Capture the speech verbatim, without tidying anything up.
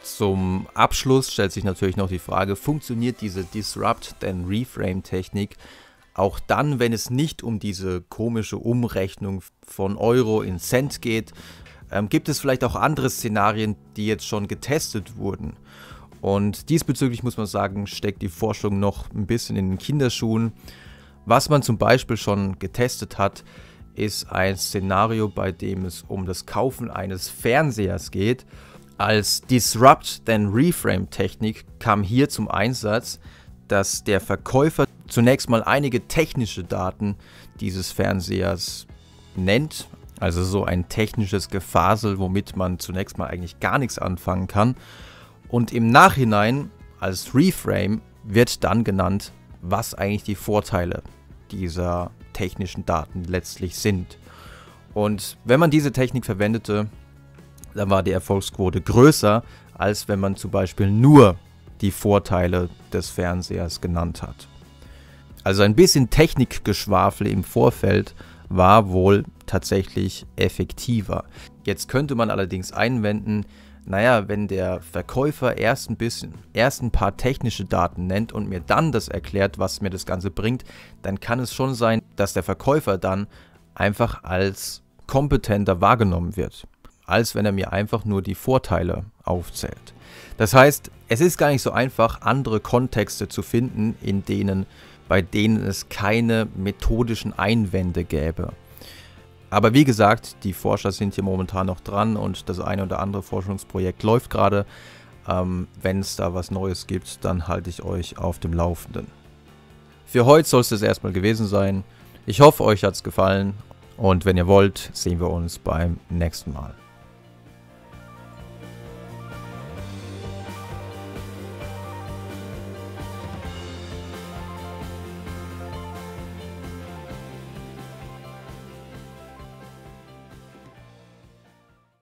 Zum Abschluss stellt sich natürlich noch die Frage, funktioniert diese Disrupt then Reframe Technik auch dann, wenn es nicht um diese komische Umrechnung von Euro in Cent geht? Ähm, gibt es vielleicht auch andere Szenarien, die jetzt schon getestet wurden? Und diesbezüglich muss man sagen, steckt die Forschung noch ein bisschen in den Kinderschuhen. Was man zum Beispiel schon getestet hat, ist ein Szenario, bei dem es um das Kaufen eines Fernsehers geht. Als Disrupt then Reframe Technik kam hier zum Einsatz, dass der Verkäufer zunächst mal einige technische Daten dieses Fernsehers nennt, also so ein technisches Gefasel, womit man zunächst mal eigentlich gar nichts anfangen kann. Und im Nachhinein als Reframe wird dann genannt, was eigentlich die Vorteile dieser technischen Daten letztlich sind. Und wenn man diese Technik verwendete, dann war die Erfolgsquote größer, als wenn man zum Beispiel nur die Vorteile des Fernsehers genannt hat. Also ein bisschen Technikgeschwafel im Vorfeld war wohl tatsächlich effektiver. Jetzt könnte man allerdings einwenden, naja, wenn der Verkäufer erst ein bisschen, erst ein paar technische Daten nennt und mir dann das erklärt, was mir das Ganze bringt, dann kann es schon sein, dass der Verkäufer dann einfach als kompetenter wahrgenommen wird, als wenn er mir einfach nur die Vorteile aufzählt. Das heißt, es ist gar nicht so einfach, andere Kontexte zu finden, in denen, bei denen es keine methodischen Einwände gäbe. Aber wie gesagt, die Forscher sind hier momentan noch dran und das eine oder andere Forschungsprojekt läuft gerade. Ähm, wenn es da was Neues gibt, dann halte ich euch auf dem Laufenden. Für heute soll es das erstmal gewesen sein. Ich hoffe, euch hat es gefallen und wenn ihr wollt, sehen wir uns beim nächsten Mal.